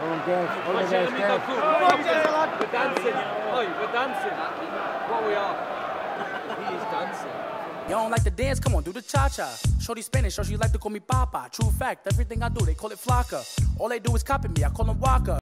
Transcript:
Jérémy Doku. We're dancing. Oi, we're dancing. What we are. He is dancing. You don't like to dance? Come on, do the cha-cha. Shorty Spanish, so she like to call me Papa. True fact, everything I do, they call it flaca. All they do is copy me, I call them Waka.